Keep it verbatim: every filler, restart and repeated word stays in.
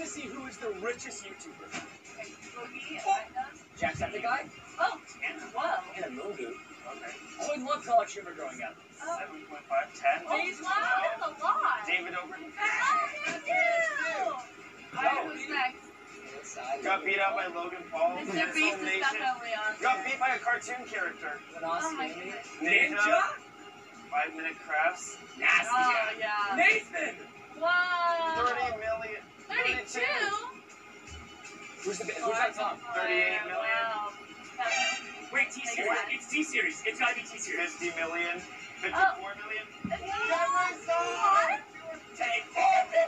see who is the richest YouTuber. Okay, Boogie, oh. Jacksepticeye? Oh, whoa. And a movie. Okay. Oh, I loved College Humor growing up. Oh. seven point five, ten. Oh, wow, that's a lot. David over. Oh, thank you. Alright, who's next? Got beat out by Logan Paul. Mister Beast is definitely on. Got beat by a cartoon character. An Austin Oh my movie. goodness. Ninja? Five Minute Crafts. Nasty. Oh, yeah. Nathan! Wow. Thirty million. thirty-two? Who's the who's on top? Thirty-eight million. Wow. Wait, T series. It's T series. It's gotta be T series. Fifty million. Fifty-four million. What? Take all